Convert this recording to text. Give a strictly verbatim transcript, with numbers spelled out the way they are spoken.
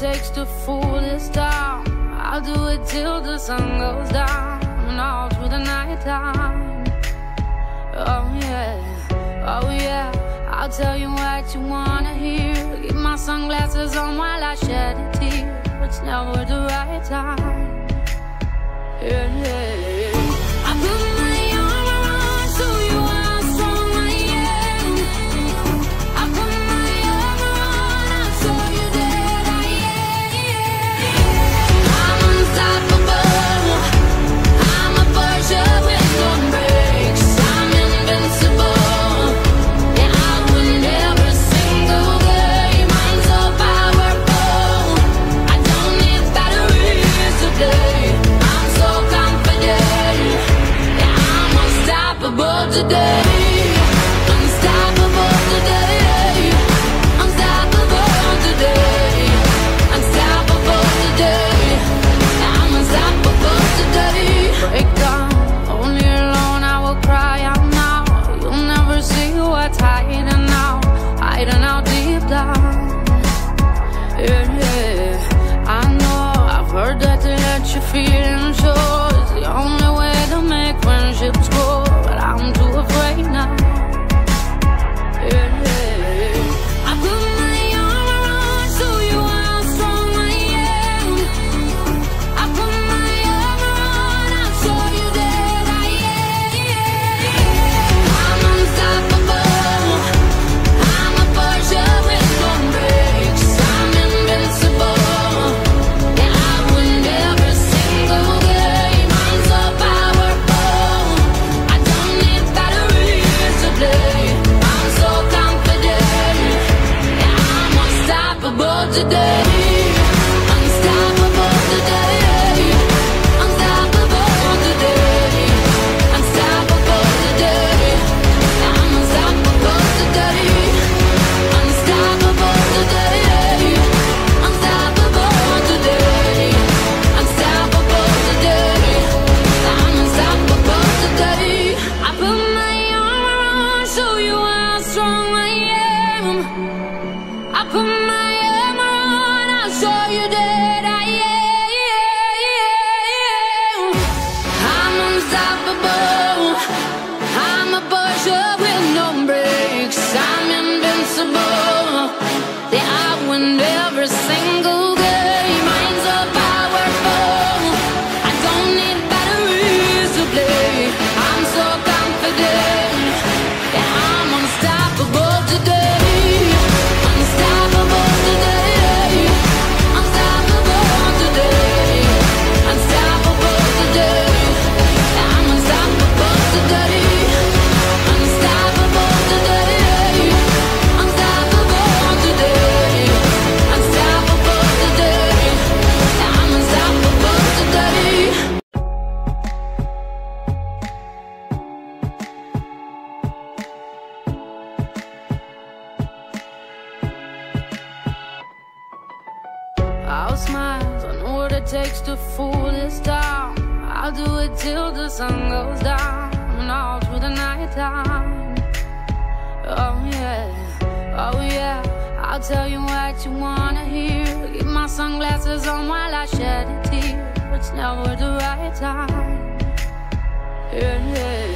takes to fool this town. I'll do it till the sun goes down and all through the night time. Oh yeah, oh yeah, I'll tell you what you wanna hear. Keep my sunglasses on while I shed a tear. It's never the right time. Yeah, yeah, yeah. I put my arm around, show you how strong I am. I put my arm around, I'll show you that I am. I'm unstoppable. I'm a Porsche with no brakes. I'm invincible. Yeah, I win every single game. I'm so powerful. I don't need batteries today. I'm so confident. Yeah, I'm unstoppable today. Unstoppable today. Unstoppable today. Unstoppable today. I'm unstoppable today. Break down, only alone I will cry out now. You'll never see what's hiding out, hiding out deep down. Yeah, yeah. I know, I've heard that to let you feel and show is the only way to make friendships grow, but I'm too afraid now. Yeah, yeah. I put my arm around, show you how strong I am. I put my arm around, I'll show you that I am. I'm unstoppable. I'm a Porsche with no brakes. I'm invincible. Yeah, I win every single game. I'm so powerful. I don't need batteries today. I'm so confident. Yeah, I'm unstoppable today. Unstoppable today. Unstoppable today. Unstoppable today. I'm unstoppable today. Unstoppable today. Unstoppable today. Unstoppable today. I'm unstoppable today. I put my arm around, show you how strong I am. I put my arm around, I'll show you that I am. I'm unstoppable. I'm a Porsche with no brakes. I'm invincible. Yeah, I win every single game. I'm so powerful. I don't need batteries to play. I'm so confident. Yeah, I'm unstoppable today. Unstoppable today. Unstoppable today. Unstoppable today. Yeah, I'm unstoppable today. Unstoppable today. Unstoppable today. Unstoppable today. Yeah, I'm unstoppable today. I'll smile, I know what it takes to fool this town. I'll do it till the sun goes down and all through the night time. Oh yeah, oh yeah, I'll tell you what you wanna hear. Keep my sunglasses on while I shed a tear. It's never the right time. Yeah, yeah.